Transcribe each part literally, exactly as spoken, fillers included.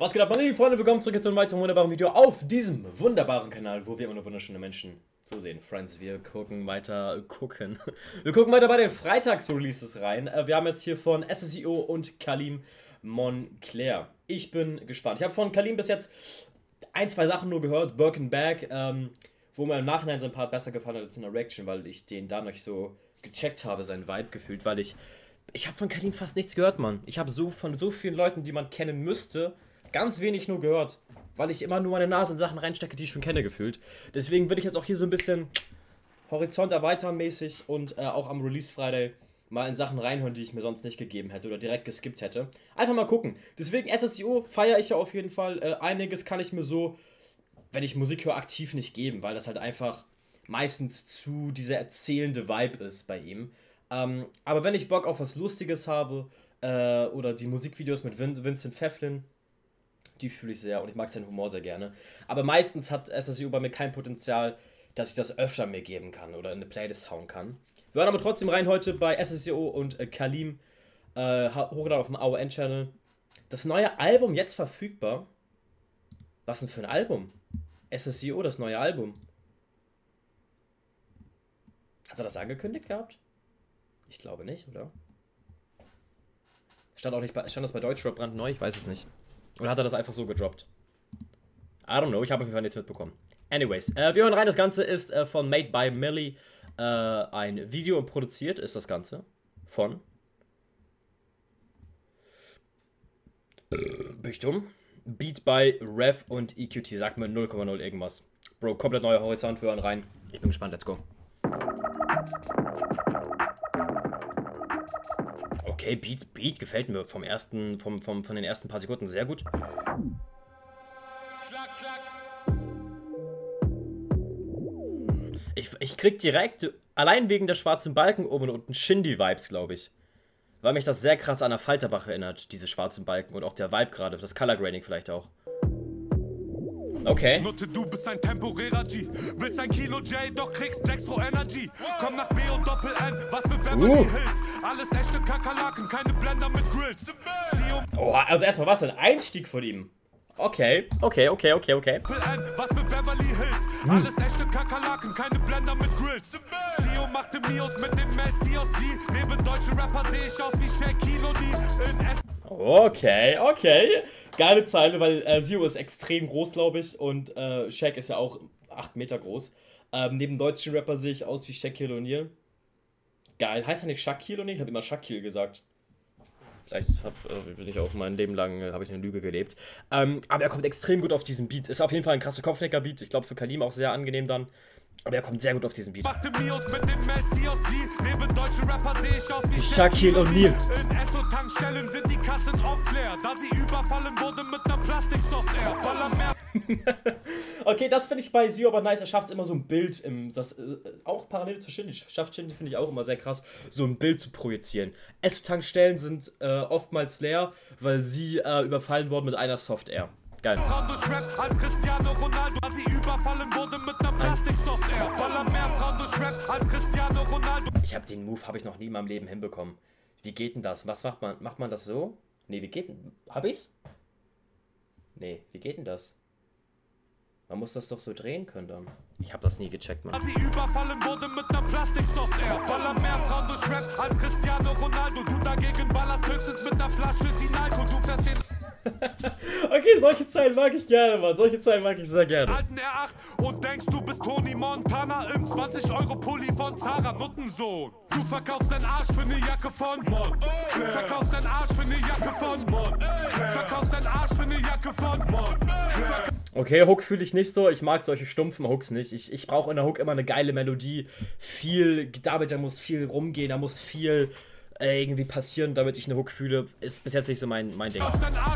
Was geht ab, meine lieben Freunde? Willkommen zurück zu einem weiteren wunderbaren Video auf diesem wunderbaren Kanal, wo wir immer nur wunderschöne Menschen zu sehen. Friends, wir gucken weiter, gucken. Wir gucken weiter bei den Freitags-Releases rein. Wir haben jetzt hier von S S I O und Kalim Moncler. Ich bin gespannt. Ich habe von Kalim bis jetzt ein, zwei Sachen nur gehört. Birkin Bag, ähm, wo mir im Nachhinein sein Part besser gefallen hat als in der Reaction, weil ich den da noch so gecheckt habe, seinen Vibe gefühlt, weil ich... Ich habe von Kalim fast nichts gehört, Mann. Ich habe so von so vielen Leuten, die man kennen müsste, ganz wenig nur gehört. Weil ich immer nur meine Nase in Sachen reinstecke, die ich schon kenne, gefühlt. Deswegen will ich jetzt auch hier so ein bisschen Horizont erweitern mäßig und äh, auch am Release Friday mal in Sachen reinhören, die ich mir sonst nicht gegeben hätte oder direkt geskippt hätte. Einfach mal gucken. Deswegen S S I O feiere ich ja auf jeden Fall. Äh, einiges kann ich mir so, wenn ich Musik höre, aktiv nicht geben, weil das halt einfach meistens zu dieser erzählende Vibe ist bei ihm. Ähm, aber wenn ich Bock auf was Lustiges habe, äh, oder die Musikvideos mit Vin Vincent Pfefflin, die fühle ich sehr und ich mag seinen Humor sehr gerne. Aber meistens hat S S I O bei mir kein Potenzial, dass ich das öfter mir geben kann oder in eine Playlist hauen kann. Wir hören aber trotzdem rein heute bei S S I O und äh, Kalim, äh, hochgeladen auf dem A O N-Channel. Das neue Album jetzt verfügbar. Was denn für ein Album? S S I O, das neue Album. Hat er das angekündigt gehabt? Ich glaube nicht, oder? Stand auch nicht bei, stand das bei Deutschrap brandneu? Ich weiß es nicht. Oder hat er das einfach so gedroppt? I don't know, ich habe auf jeden Fall nichts mitbekommen. Anyways, äh, wir hören rein, das Ganze ist äh, von Made by Millie äh, ein Video und produziert ist das Ganze von äh, bin ich dumm? Beat by Rev und E Q T, sagt mir null Komma null irgendwas. Bro, komplett neuer Horizont, wir hören rein. Ich bin gespannt, let's go. Okay, Beat, Beat gefällt mir vom ersten, vom, vom, von den ersten paar Sekunden sehr gut. Klack, klack. Ich, ich krieg direkt, allein wegen der schwarzen Balken oben und unten, Shindy-Vibes, glaube ich. Weil mich das sehr krass an der Falterbach erinnert, diese schwarzen Balken und auch der Vibe gerade, das Color Grading vielleicht auch. Okay. Nutte, du bist ein temporärer G. Willst ein Kilo J, doch kriegst Dextro Energy. Komm nach B O Doppel N, was für Beverly uh. Hills. Alles echte Kakerlaken, keine Blender mit Grills. Oh, also erstmal was, ein Einstieg von ihm. Okay, okay, okay, okay, okay. Was für Beverly Hills. Alles echte Kakerlaken, keine Blender mit Grills. Sio machte Mios mit dem Messias D. Neben deutschen Rapper sehe ich aus wie Shaquille O'Neal in S. Okay, okay. Geile Zeile, weil äh, Sio ist extrem groß, glaube ich. Und äh, Shaq ist ja auch acht Meter groß. Ähm, neben deutschen Rapper sehe ich aus wie Shaquille O'Neal. Geil. Heißt er nicht Shaquille O'Neal? Ich habe immer Shaquille gesagt. Vielleicht hab, äh, bin ich auch mein Leben lang, äh, habe ich eine Lüge gelebt. Ähm, aber er kommt extrem gut auf diesen Beat. Ist auf jeden Fall ein krasser Kopfnicker-Beat. Ich glaube für Kalim auch sehr angenehm dann. Aber er kommt sehr gut auf diesen Beat. Machte Mios mit dem Messias D. Neben deutschen Rapper sehe ich aus wie Shaquille O'Neal. In Esso-Tankstellen sind die Kassen oft leer, da sie überfallen wurde mit einer Plastiksoftware. Okay, das finde ich bei Sio aber nice. Er schafft es immer so ein Bild, im, das äh, auch parallel zu Shindy schafft. Shindy finde ich auch immer sehr krass, so ein Bild zu projizieren. Esso-Tankstellen sind äh, oftmals leer, weil sie äh, überfallen wurden mit einer Software. Geil. Als Cristiano Ronaldo, sie überfallen wurde mit einer Plastiksoftware. Baller mehr Frauen durch Rap als Cristiano Ronaldo. Ich habe den Move habe ich noch nie in meinem Leben hinbekommen. Wie geht denn das? Was macht man? Macht man das so? Nee, wie geht denn? Hab ich's? Nee, wie geht denn das? Man muss das doch so drehen können dann. Ich habe das nie gecheckt, Mann. Sie überfallen wurde mit einer Plastiksoftware. Baller mehr Frauen durch Rap als Cristiano Ronaldo. Du dagegen ballerst höchstens mit einer Flasche Sinalco. Du fährst den okay, solche Zeilen mag ich gerne, Mann. Solche Zeilen mag ich sehr gerne. alten R acht und denkst, du bist Tony Montana im zwanzig Euro Pulli von Zara Nuttensohn. Du verkaufst deinen Arsch für eine Jacke von Montclair. Verkaufst deinen Arsch für eine Jacke von Montclair. Verkaufst deinen Arsch für eine Jacke von Montclair. Okay, Hook fühle ich nicht so. Ich mag solche stumpfen Hooks nicht. Ich, ich brauche in der Hook immer eine geile Melodie. Viel, damit da muss viel rumgehen, da muss viel irgendwie passieren, damit ich eine Hook fühle, ist bis jetzt nicht so mein, mein Ding. Ich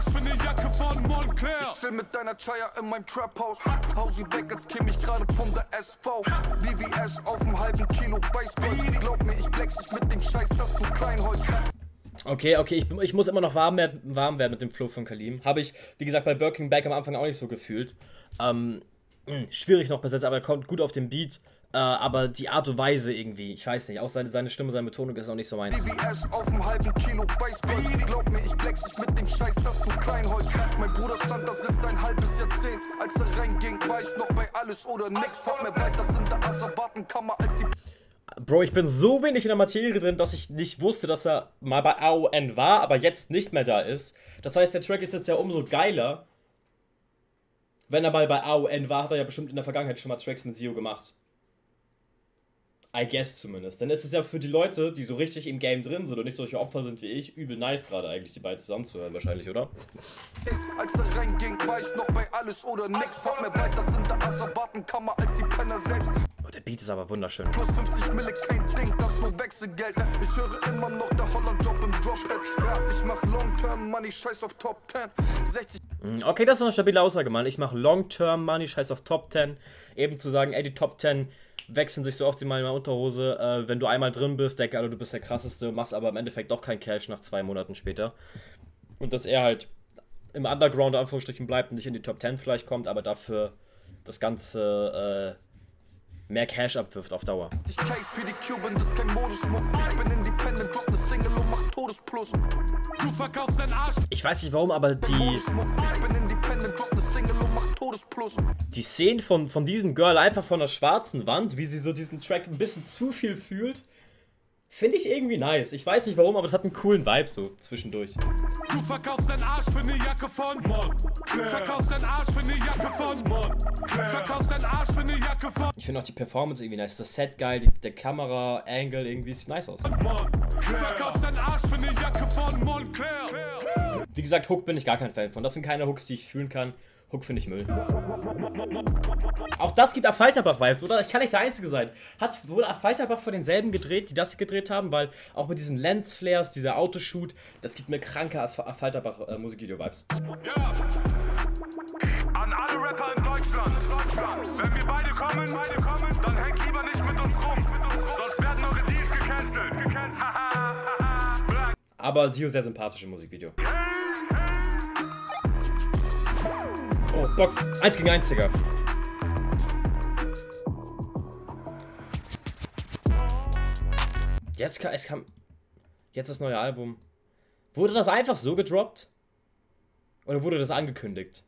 chill mit deiner Chaya in meinem Trap-Haus. Hau sie weg, als käme ich gerade von der S V. V V S auf dem halben Kilo Weißgold. Glaub mir, ich flex dich mit dem Scheiß, dass du Kleinholz. Okay, okay, ich, ich muss immer noch warm werden, warm werden mit dem Flow von Kalim. Habe ich, wie gesagt, bei Birkin Bag am Anfang auch nicht so gefühlt. Ähm, schwierig noch bis jetzt, aber er kommt gut auf den Beat. Äh, aber die Art und Weise irgendwie, ich weiß nicht, auch seine, seine Stimme, seine Betonung ist auch nicht so meins. B V S auf dem halben Kilo Weißgold. Glaub mir, ich flex dich mit dem Scheiß, dass du Kleinholz. Mein Bruder stand da, sitzt ein halbes Jahrzehnt. Als er reinging, war ich noch bei alles oder nix. Hab mir bald das in der Asservatenkammer als die... Bro, ich bin so wenig in der Materie drin, dass ich nicht wusste, dass er mal bei A O N war, aber jetzt nicht mehr da ist. Das heißt, der Track ist jetzt ja umso geiler. Wenn er mal bei A O N war, hat er ja bestimmt in der Vergangenheit schon mal Tracks mit Sio gemacht. I guess zumindest. Dann ist es ja für die Leute, die so richtig im Game drin sind und nicht solche Opfer sind wie ich, übel nice gerade eigentlich, die beiden zusammenzuhören wahrscheinlich, oder? Als er reinging, war ich noch bei alles oder nix. Hab mir bald das in der Asservatenkammer als die Penner selbst. Oh, der Beat ist aber wunderschön. Plus fünfzig Mille, kein Ding, das nur Wechselgeld. Ich höre immer noch der Holland-Job im Drophead. Ja, ich mach Long-Term Money, scheiß auf Top zehn. sechzig... Okay, das ist eine stabile Aussage, Mann. Ich mache Long-Term Money, scheiß auf Top zehn. Eben zu sagen, ey, die Top zehn wechseln sich so oft in meiner Unterhose. Äh, wenn du einmal drin bist, denke also, du bist der krasseste, machst aber im Endeffekt doch kein Cash nach zwei Monaten später. Und dass er halt im Underground, in Anführungsstrichen, bleibt und nicht in die Top zehn vielleicht kommt, aber dafür das Ganze äh, mehr Cash abwirft auf Dauer. Ich kite für die Cuban, das ist kein Modeschmuck. Ich bin independent, drop ne Single und mach Todesplus. Du verkaufst deinen Arsch. Ich weiß nicht warum, aber die, Ich bin independent, drop ne Single und mach Todesplus. die Szenen von, von diesem Girl einfach von der schwarzen Wand, wie sie so diesen Track ein bisschen zu viel fühlt, finde ich irgendwie nice. Ich weiß nicht warum, aber es hat einen coolen Vibe so zwischendurch. Du verkaufst deinen Arsch für eine Jacke von Montclair. Verkaufst deinen Arsch für eine Jacke von Montclair. Verkaufst deinen Arsch für eine Jacke von Ich finde auch die Performance irgendwie nice. Das Set geil, die, der Kamera-Angle irgendwie sieht nice aus. Montclair. Verkaufst deinen Arsch für eine Jacke von Montclair. Wie gesagt, Hook bin ich gar kein Fan von. Das sind keine Hooks, die ich fühlen kann. Hook finde ich Müll. Auch das gibt Affalterbach-Vibes, oder? Ich kann nicht der Einzige sein. Hat wohl Affalterbach von denselben gedreht, die das hier gedreht haben, weil auch mit diesen Lensflares, dieser Autoshoot, das gibt mir kranke Affalterbach-Musikvideo-Vibes. Ja. An alle Rapper in Deutschland. Deutschland. Wenn wir beide kommen, beide kommen, dann hängt lieber nicht mit uns rum. Sonst werden eure Deals gecancelt. gecancelt. Aber Sio sehr sympathisch im Musikvideo. Oh, Box. eins gegen eins, Digga. Jetzt kam, es kam. Jetzt das neue Album. Wurde das einfach so gedroppt? Oder wurde das angekündigt?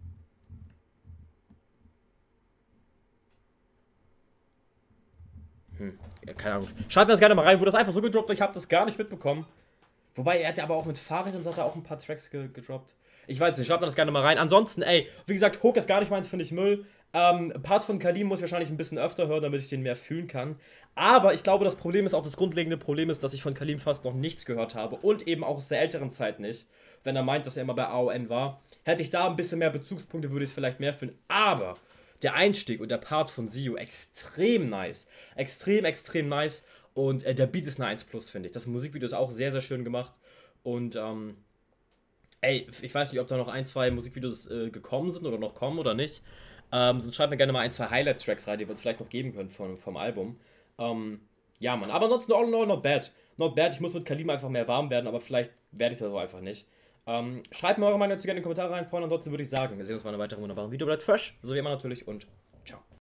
Hm, keine Ahnung. Schreibt mir das gerne mal rein, wurde das einfach so gedroppt? Ich habe das gar nicht mitbekommen. Wobei, er hat ja aber auch mit Farid und so hat er auch ein paar Tracks ge gedroppt. Ich weiß nicht, schreibt mir das gerne mal rein. Ansonsten, ey, wie gesagt, Hook ist gar nicht meins, finde ich Müll. Ähm, Part von Kalim muss ich wahrscheinlich ein bisschen öfter hören, damit ich den mehr fühlen kann. Aber ich glaube, das Problem ist auch, das grundlegende Problem ist, dass ich von Kalim fast noch nichts gehört habe. Und eben auch aus der älteren Zeit nicht. Wenn er meint, dass er immer bei A O N war. Hätte ich da ein bisschen mehr Bezugspunkte, würde ich es vielleicht mehr fühlen. Aber der Einstieg und der Part von Sio, extrem nice. Extrem, extrem nice. Und äh, der Beat ist eine eins plus, finde ich. Das Musikvideo ist auch sehr, sehr schön gemacht. Und, ähm... ey, ich weiß nicht, ob da noch ein, zwei Musikvideos äh, gekommen sind oder noch kommen oder nicht. Ähm, sonst schreibt mir gerne mal ein, zwei Highlight-Tracks rein, die wir uns vielleicht noch geben können von, vom Album. Ähm, ja, Mann. Aber ansonsten all in all not bad. Not bad. Ich muss mit Kalim einfach mehr warm werden, aber vielleicht werde ich das auch einfach nicht. Ähm, schreibt mir eure Meinung dazu gerne in die Kommentare rein, Freunde. Ansonsten würde ich sagen, wir sehen uns mal in einem weiteren wunderbaren Video. Bleibt fresh, so wie immer natürlich und ciao.